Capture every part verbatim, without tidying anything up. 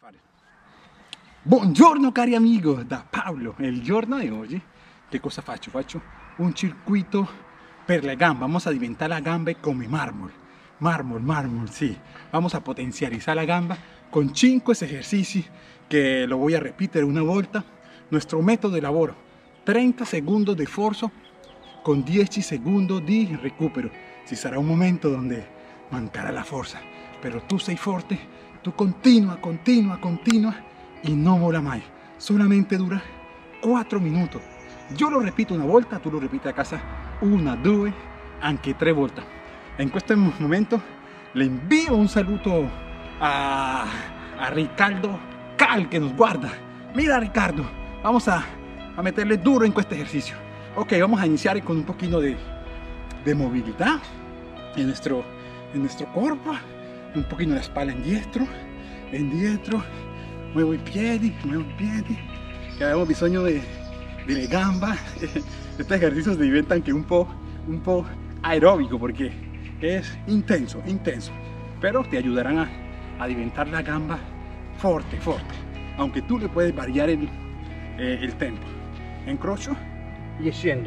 fare. Buongiorno cari amici, da Paolo. El giorno di oggi che cosa faccio? Faccio un circuito per le gambe. Vamos a diventar la gamba come mármol. Mármol, mármol, sí. Vamos a potencializar la gamba con cinco ejercicios que lo voy a repetir una volta. Nuestro método de lavoro: trenta segundos de esfuerzo con dieci segundos di recupero. Ci sarà un momento donde mancará la fuerza, pero tú sei forte, tú continua, continua, continua y no mola mai. Solamente dura cuatro minutos. Yo lo repito una volta, tú lo repites a casa una, due, anche tre volte. En este momento le envío un saludo a, a Ricardo Cal que nos guarda. Mira Ricardo, vamos a, a meterle duro en este ejercicio. Ok, vamos a iniciar con un poquito de, de movilidad en nuestro, en nuestro cuerpo. Un poquito la espalda indietro, indietro. Muevo i piedi, muevo i piedi. Que abbiamo bisogno de, de le gamba. Estos ejercicios diventano anche un po', un po' aeróbico porque es intenso, intenso. Pero te ayudarán a, a diventar la gamba fuerte, fuerte. Aunque tú le puedes variar el, eh, el tempo. Encrocho y scendo.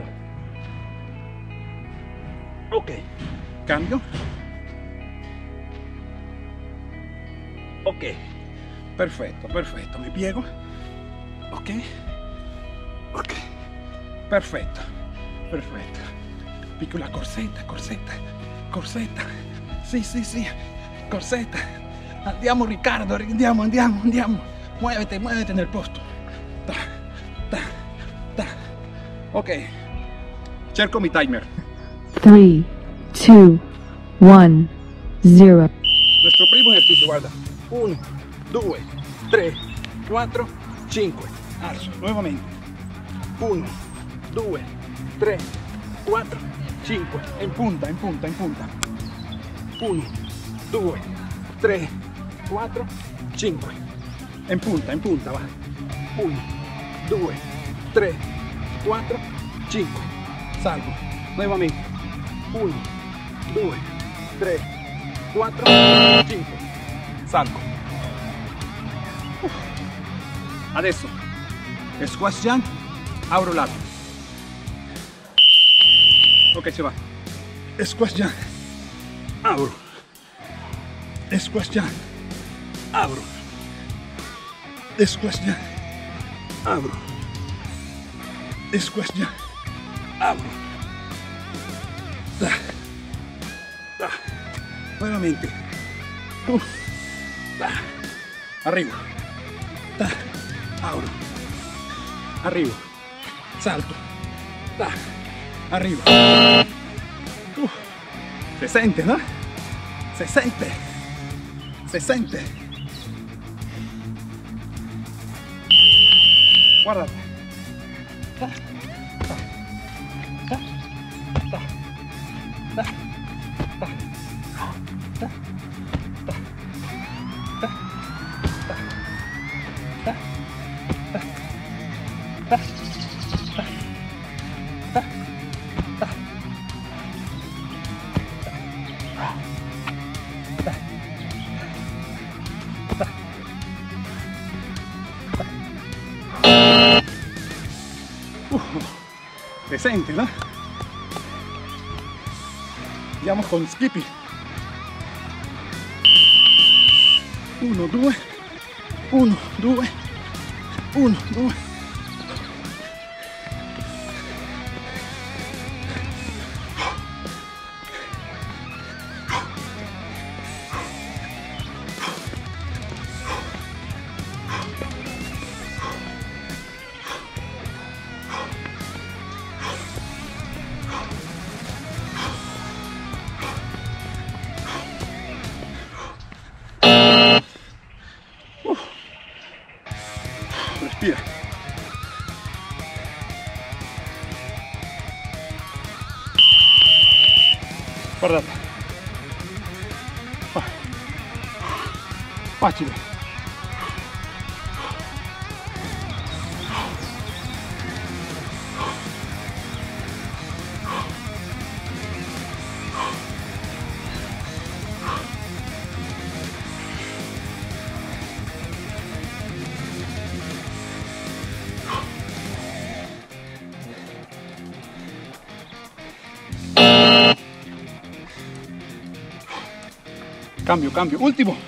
Ok, cambio. Ok, perfecto, perfecto. Me piego. Ok, ok, perfecto, perfecto. Pico la corsetta, corsetta, corsetta. Sì, sì, sì, corsetta. Andiamo Riccardo, andiamo, andiamo, andiamo. Muévete, muévete nel posto. Ta, ta, ta. Ok, cerco mi timer. three, two, one, zero. Nuestro primo ejercicio, guarda. uno, due, tre, quattro, cinque. Alzo nuevamente. uno, due, tre, quattro, cinque. En punta, en punta, en punta. uno, due, tre, quattro, cinque. En punta, en punta, va. uno, due, tre, quattro, cinque. Salgo. Nuevamente. uno, due, tre, quattro, cinque. Salgo. Uf. Adesso squat jump, apro lato. Ok, se va. Squat jump, apro. Squat jump, apro. Squat jump, apro. Squat jump, apro. Da. Da. Nuevamente. Uf. Da. Arriba. Da. Abro. Arriba. Salto. Da. Arriba. Uf. Se siente, ¿no? Se siente. Se siente. Guardate. Da. Da. Da. Da. Da. Da. Da. Decente, ¿no? Andiamo con Skippy. uno, due, uno, due, uno, due. Respira. Guardate. Fa. Facile. Cambio, cambio. Último.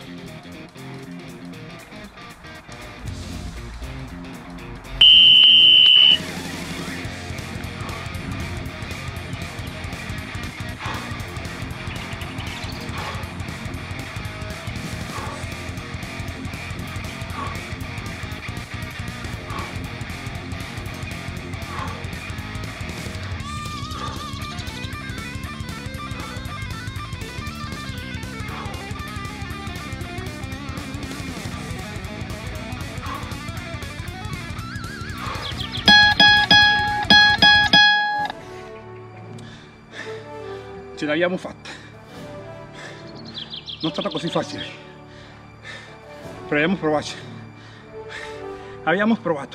Ce l'abbiamo fatta. Non è stata così facile, però abbiamo provato. Abbiamo provato.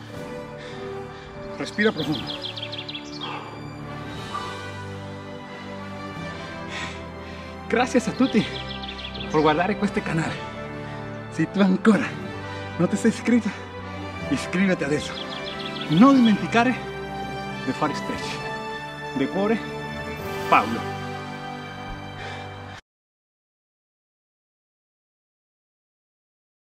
Respira profundo. Gracias a tutti por guardare questo canale. Se tu ancora non ti sei iscritto, iscriviti adesso. Non dimenticare di fare stretch. De cuore, Paolo.